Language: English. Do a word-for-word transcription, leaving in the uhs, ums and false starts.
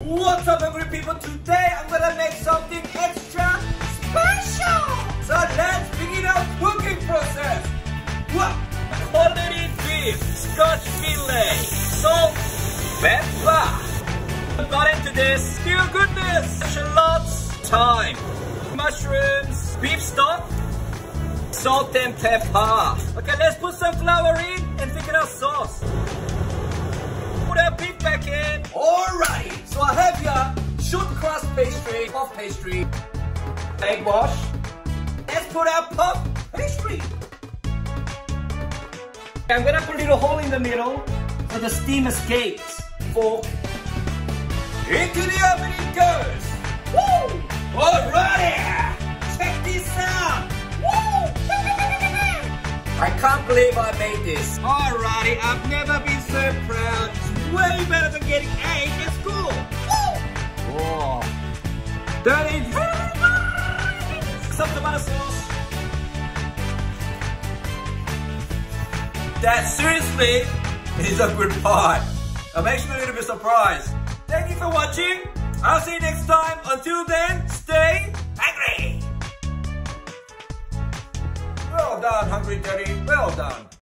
What's up, hungry people? Today I'm gonna make something extra special. So let's begin our cooking process. What? Quality beef, Scotch fillet, salt, pepper. Got into this, still goodness, shallots, thyme, mushrooms, beef stock, salt and pepper. Okay, let's put some flour in and thicken our sauce. Put our beef back in. Alrighty, so I have here short crust pastry, puff pastry, egg wash. Let's put our puff pastry. I'm gonna put a little hole in the middle so the steam escapes. Fork. Into the oven it goes. Woo! Alrighty! Check this out. Woo! I can't believe I made this. Alrighty, I've never been so proud. It's way better than getting A in school. Whoa! That is very nice. Some tomato sauce. That seriously is a good pie. I'm actually a little bit surprised. Thank you for watching. I'll see you next time. Until then, stay hungry. Well done, Hungry Daddy. Well done.